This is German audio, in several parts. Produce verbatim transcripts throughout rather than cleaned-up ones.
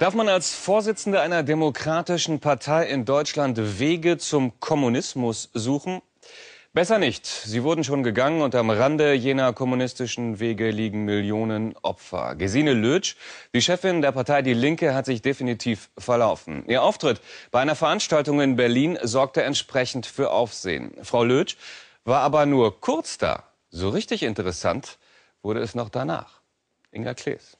Darf man als Vorsitzender einer demokratischen Partei in Deutschland Wege zum Kommunismus suchen? Besser nicht. Sie wurden schon gegangen und am Rande jener kommunistischen Wege liegen Millionen Opfer. Gesine Lötsch, die Chefin der Partei Die Linke, hat sich definitiv verlaufen. Ihr Auftritt bei einer Veranstaltung in Berlin sorgte entsprechend für Aufsehen. Frau Lötsch war aber nur kurz da. So richtig interessant wurde es noch danach. Inga Klees.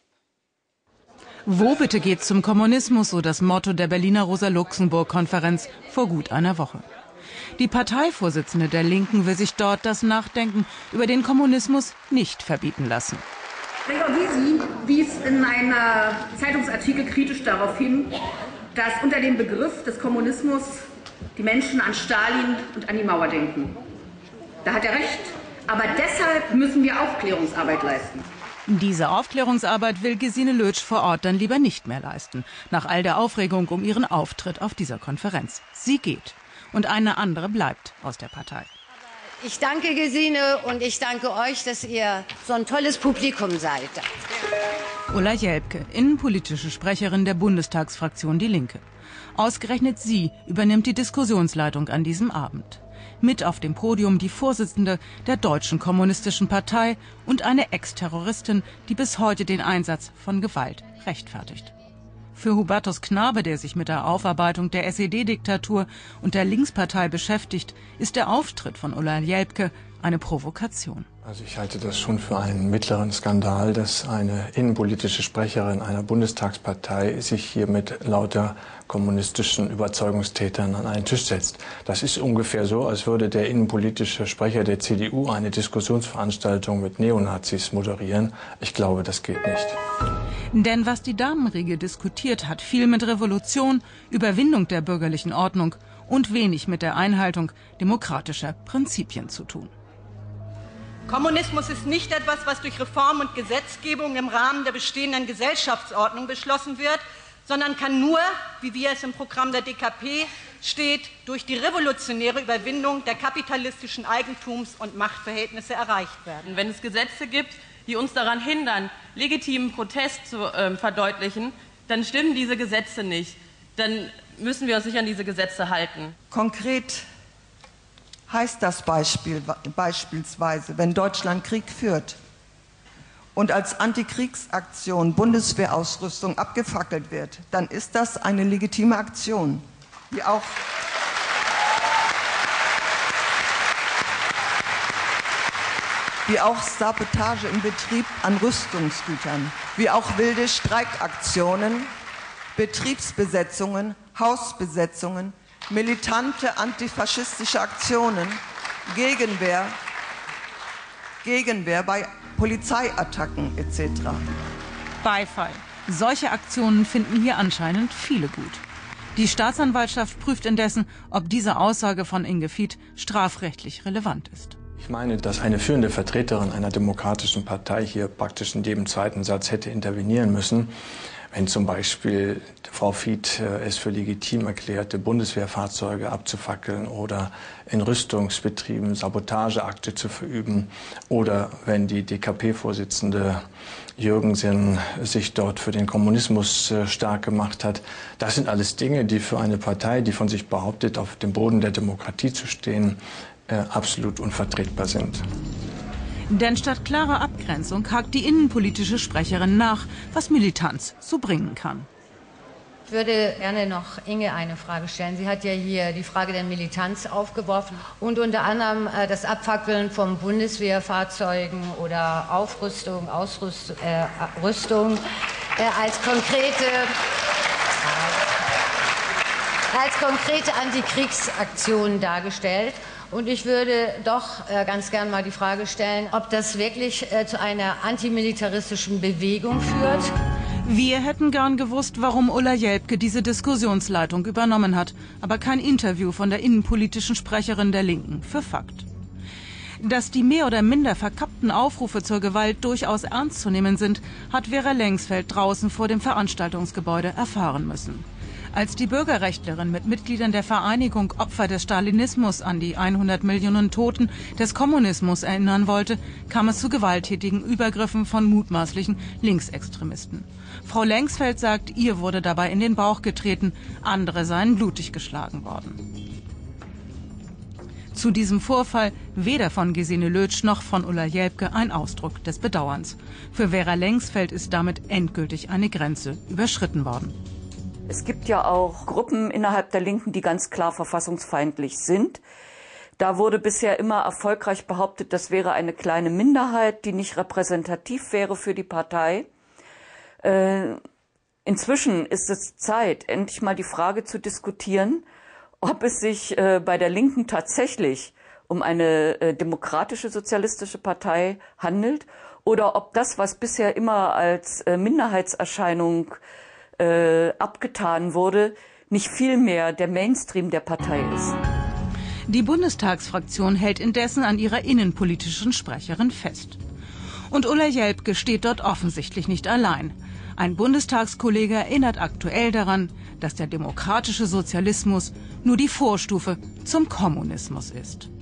Wo bitte geht's zum Kommunismus, so das Motto der Berliner Rosa-Luxemburg-Konferenz vor gut einer Woche. Die Parteivorsitzende der Linken will sich dort das Nachdenken über den Kommunismus nicht verbieten lassen. Gregor Gysi wies in einem Zeitungsartikel kritisch darauf hin, dass unter dem Begriff des Kommunismus die Menschen an Stalin und an die Mauer denken. Da hat er recht, aber deshalb müssen wir Aufklärungsarbeit leisten. Diese Aufklärungsarbeit will Gesine Lötsch vor Ort dann lieber nicht mehr leisten, nach all der Aufregung um ihren Auftritt auf dieser Konferenz. Sie geht und eine andere bleibt aus der Partei. Ich danke Gesine und ich danke euch, dass ihr so ein tolles Publikum seid. Ulla Jelpke, innenpolitische Sprecherin der Bundestagsfraktion Die Linke. Ausgerechnet sie übernimmt die Diskussionsleitung an diesem Abend. Mit auf dem Podium die Vorsitzende der Deutschen Kommunistischen Partei und eine Ex-Terroristin, die bis heute den Einsatz von Gewalt rechtfertigt. Für Hubertus Knabe, der sich mit der Aufarbeitung der S E D-Diktatur und der Linkspartei beschäftigt, ist der Auftritt von Ulla Jelpke eine Provokation. Also ich halte das schon für einen mittleren Skandal, dass eine innenpolitische Sprecherin einer Bundestagspartei sich hier mit lauter kommunistischen Überzeugungstätern an einen Tisch setzt. Das ist ungefähr so, als würde der innenpolitische Sprecher der C D U eine Diskussionsveranstaltung mit Neonazis moderieren. Ich glaube, das geht nicht. Denn was die Damenriege diskutiert, hat viel mit Revolution, Überwindung der bürgerlichen Ordnung und wenig mit der Einhaltung demokratischer Prinzipien zu tun. Kommunismus ist nicht etwas, was durch Reform und Gesetzgebung im Rahmen der bestehenden Gesellschaftsordnung beschlossen wird, sondern kann nur, wie wir es im Programm der D K P steht, durch die revolutionäre Überwindung der kapitalistischen Eigentums- und Machtverhältnisse erreicht werden. Wenn es Gesetze gibt, die uns daran hindern, legitimen Protest zu äh, verdeutlichen, dann stimmen diese Gesetze nicht. Dann müssen wir uns nicht an diese Gesetze halten. Konkret heißt das Beispiel, beispielsweise, wenn Deutschland Krieg führt und als Antikriegsaktion Bundeswehrausrüstung abgefackelt wird, dann ist das eine legitime Aktion, die auch wie auch Sabotage im Betrieb an Rüstungsgütern, wie auch wilde Streikaktionen, Betriebsbesetzungen, Hausbesetzungen, militante antifaschistische Aktionen, Gegenwehr, Gegenwehr bei Polizeiattacken et cetera. Beifall. Solche Aktionen finden hier anscheinend viele gut. Die Staatsanwaltschaft prüft indessen, ob diese Aussage von Inge Fied strafrechtlich relevant ist. Ich meine, dass eine führende Vertreterin einer demokratischen Partei hier praktisch in jedem zweiten Satz hätte intervenieren müssen. Wenn zum Beispiel Frau Fied äh, es für legitim erklärte, Bundeswehrfahrzeuge abzufackeln oder in Rüstungsbetrieben Sabotageakte zu verüben oder wenn die D K P-Vorsitzende Jürgensen sich dort für den Kommunismus äh, stark gemacht hat. Das sind alles Dinge, die für eine Partei, die von sich behauptet, auf dem Boden der Demokratie zu stehen, äh, absolut unvertretbar sind. Denn statt klarer Abgrenzung hakt die innenpolitische Sprecherin nach, was Militanz so bringen kann. Ich würde gerne noch Inge eine Frage stellen. Sie hat ja hier die Frage der Militanz aufgeworfen und unter anderem äh, das Abfackeln von Bundeswehrfahrzeugen oder Aufrüstung, Ausrüstung äh, Rüstung, äh, als konkrete äh, als konkrete Antikriegsaktion dargestellt. Und ich würde doch äh, ganz gern mal die Frage stellen, ob das wirklich äh, zu einer antimilitaristischen Bewegung führt. Wir hätten gern gewusst, warum Ulla Jelpke diese Diskussionsleitung übernommen hat, aber kein Interview von der innenpolitischen Sprecherin der Linken für Fakt. Dass die mehr oder minder verkappten Aufrufe zur Gewalt durchaus ernst zu nehmen sind, hat Vera Lengsfeld draußen vor dem Veranstaltungsgebäude erfahren müssen. Als die Bürgerrechtlerin mit Mitgliedern der Vereinigung Opfer des Stalinismus an die hundert Millionen Toten des Kommunismus erinnern wollte, kam es zu gewalttätigen Übergriffen von mutmaßlichen Linksextremisten. Frau Lengsfeld sagt, ihr wurde dabei in den Bauch getreten, andere seien blutig geschlagen worden. Zu diesem Vorfall weder von Gesine Lötsch noch von Ulla Jelpke ein Ausdruck des Bedauerns. Für Vera Lengsfeld ist damit endgültig eine Grenze überschritten worden. Es gibt ja auch Gruppen innerhalb der Linken, die ganz klar verfassungsfeindlich sind. Da wurde bisher immer erfolgreich behauptet, das wäre eine kleine Minderheit, die nicht repräsentativ wäre für die Partei. Äh, inzwischen ist es Zeit, endlich mal die Frage zu diskutieren, ob es sich äh, bei der Linken tatsächlich um eine äh, demokratische sozialistische Partei handelt oder ob das, was bisher immer als äh, Minderheitserscheinung äh, abgetan wurde, nicht vielmehr der Mainstream der Partei ist. Die Bundestagsfraktion hält indessen an ihrer innenpolitischen Sprecherin fest. Und Ulla Jelpke steht dort offensichtlich nicht allein. Ein Bundestagskollege erinnert aktuell daran, dass der demokratische Sozialismus nur die Vorstufe zum Kommunismus ist.